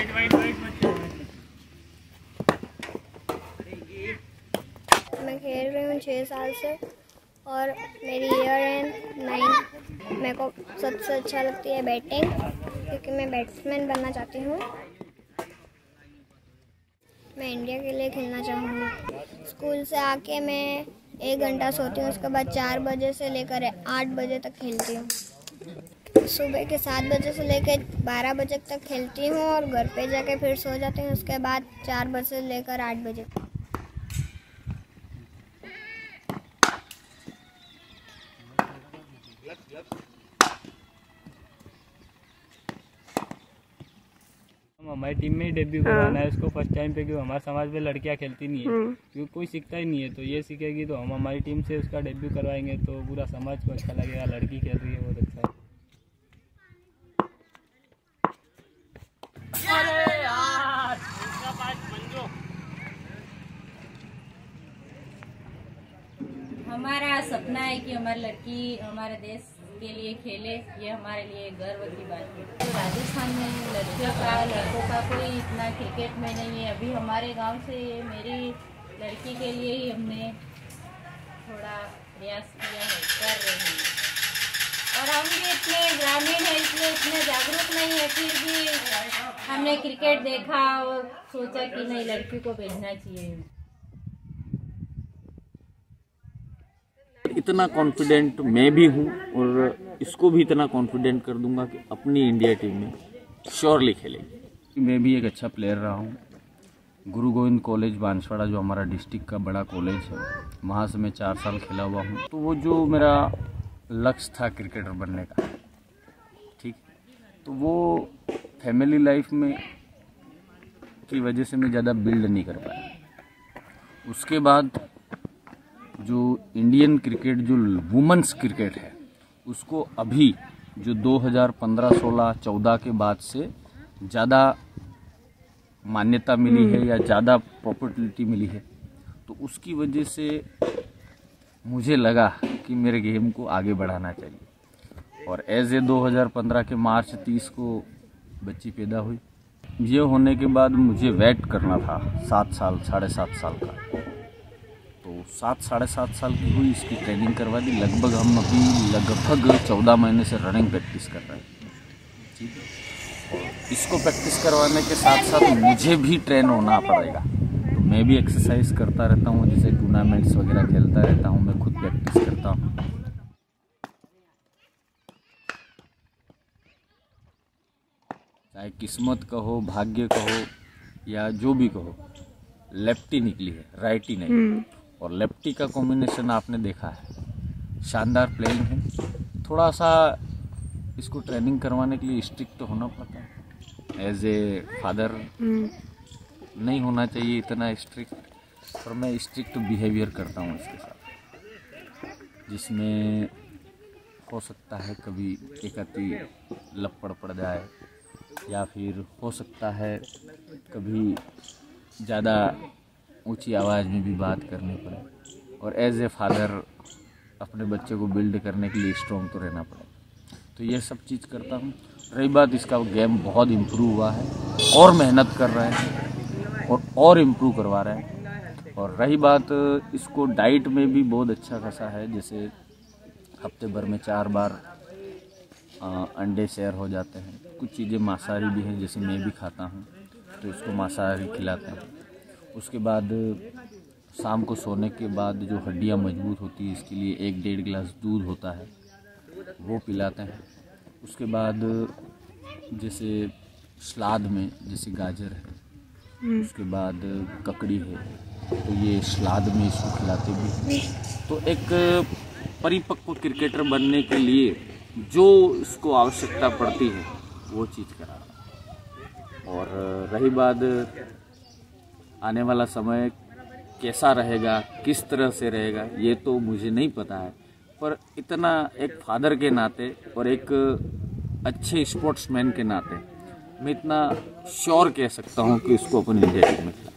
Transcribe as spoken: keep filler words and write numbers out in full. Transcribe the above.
मैं खेल रही हूँ छः साल से और मेरी ईयर है नाइन। मेरे को सबसे अच्छा लगती है बैटिंग, क्योंकि मैं बैट्समैन बनना चाहती हूँ। मैं इंडिया के लिए खेलना चाहूँगी। स्कूल से आके मैं एक घंटा सोती हूँ, उसके बाद चार बजे से लेकर आठ बजे तक खेलती हूँ। सुबह के सात बजे से लेकर बारह बजे तक खेलती हूँ और घर पे जाके फिर सो जाती हूँ। उसके बाद चार बजे से लेकर आठ बजे तक। हमारी टीम में ही डेब्यू करवाना है उसको फर्स्ट टाइम पे, क्योंकि हमारे समाज में लड़कियां खेलती नहीं है, क्योंकि कोई सीखता ही नहीं है। तो ये सीखेगी तो हम हमारी टीम से उसका डेब्यू करवाएंगे तो पूरा समाज को अच्छा लगेगा, लड़की खेल रही है बहुत अच्छा है। अरे यार, हमारा सपना है कि हमारी लड़की हमारे देश के लिए खेले, ये हमारे लिए गर्व की बात है। तो राजस्थान में लड़कियों का लड़कों का कोई इतना क्रिकेट में नहीं है। अभी हमारे गांव से मेरी लड़की के लिए ही हमने थोड़ा प्रयास किया है, कर रहे हैं। और हम भी इतने ग्रामीण हैं, इसलिए इतने जागरूक नहीं है, फिर भी हमने क्रिकेट देखा और सोचा कि नहीं, लड़की को भेजना चाहिए। इतना कॉन्फिडेंट मैं भी हूँ और इसको भी इतना कॉन्फिडेंट कर दूंगा कि अपनी इंडिया टीम में श्योरली खेलेगी। मैं भी एक अच्छा प्लेयर रहा हूँ। गुरु गोविंद कॉलेज बांसवाड़ा, जो हमारा डिस्ट्रिक्ट का बड़ा कॉलेज है, वहाँ से मैं चार साल खेला हुआ हूँ। तो वो जो मेरा लक्ष्य था क्रिकेटर बनने का, ठीक, तो वो फैमिली लाइफ में की वजह से मैं ज़्यादा बिल्ड नहीं कर पाया। उसके बाद जो इंडियन क्रिकेट, जो वुमेन्स क्रिकेट है, उसको अभी जो दो हज़ार पंद्रह, सोलह, चौदह के बाद से ज़्यादा मान्यता मिली है या ज़्यादा पॉपुलैरिटी मिली है, तो उसकी वजह से मुझे लगा कि मेरे गेम को आगे बढ़ाना चाहिए। और एज ए दो हज़ार पंद्रह के मार्च तीस को बच्ची पैदा हुई। ये होने के बाद मुझे वेट करना था सात साल, साढ़े सात साल का। तो सात साढ़े सात साल की हुई, इसकी ट्रेनिंग करवा दी। लगभग हम अभी लगभग चौदह महीने से रनिंग प्रैक्टिस कर रहे हैं, ठीक है। और इसको प्रैक्टिस करवाने के साथ साथ मुझे भी ट्रेन होना पड़ेगा। तो मैं भी एक्सरसाइज करता रहता हूँ, जैसे टूर्नामेंट्स वगैरह खेलता रहता हूँ, मैं खुद प्रैक्टिस करता हूँ। चाहे किस्मत कहो, भाग्य कहो या जो भी कहो, लेफ्टी निकली है, राइटी नहीं। और लेफ्टी का कॉम्बिनेशन आपने देखा है, शानदार प्लेइंग है। थोड़ा सा इसको ट्रेनिंग करवाने के लिए स्ट्रिक्ट तो होना पड़ता है। एज ए फादर नहीं होना चाहिए इतना स्ट्रिक्ट, पर मैं स्ट्रिक्ट बिहेवियर करता हूँ इसके साथ, जिसमें हो सकता है कभी एक अति लपड़ पड़ जाए, या फिर हो सकता है कभी ज़्यादा ऊंची आवाज़ में भी बात करनी पड़े। और एज ए फादर अपने बच्चे को बिल्ड करने के लिए स्ट्रॉन्ग तो रहना पड़े। तो ये सब चीज़ करता हूँ। रही बात, इसका गेम बहुत इम्प्रूव हुआ है और मेहनत कर रहे हैं और और इम्प्रूव करवा रहे हैं। और रही बात, इसको डाइट में भी बहुत अच्छा खासा है। जैसे हफ्ते भर में चार बार आ, अंडे शेयर हो जाते हैं। कुछ चीज़ें मांसाहारी भी हैं, जैसे मैं भी खाता हूँ, तो इसको मांसाहारी खिलाते हैं। उसके बाद शाम को सोने के बाद जो हड्डियाँ मजबूत होती है, इसके लिए एक डेढ़ गिलास दूध होता है, वो पिलाते हैं। उसके बाद जैसे सलाद में जैसे गाजर है, उसके बाद ककड़ी है, तो ये सलाद में इसको खिलाते भी। तो एक परिपक्व क्रिकेटर बनने के लिए जो इसको आवश्यकता पड़ती है वो चीज़ करा रहा। और रही बात, आने वाला समय कैसा रहेगा, किस तरह से रहेगा, ये तो मुझे नहीं पता है। पर इतना एक फादर के नाते और एक अच्छे स्पोर्ट्समैन के नाते मैं इतना श्योर कह सकता हूँ कि इसको अपनी इंडिया टीम में